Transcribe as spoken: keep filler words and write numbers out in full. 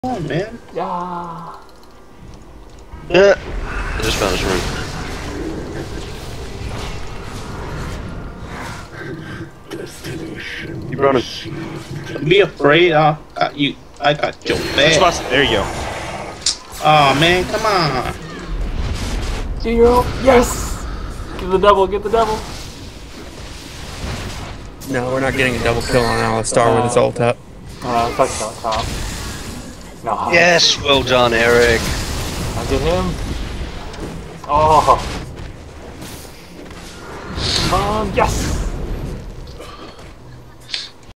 Come on, man. Yeah. Yeah. I just found his room. You brought him. Don't be afraid. I got you. I got your back. There you go. Oh man, come on. Zero. Yes. Get the double. Get the double. No, we're not getting a double kill on Alistar uh, with his ult up. Uh, it's like on top. No. Yes, well done, Eric. I get him. Oh. Come on. Yes.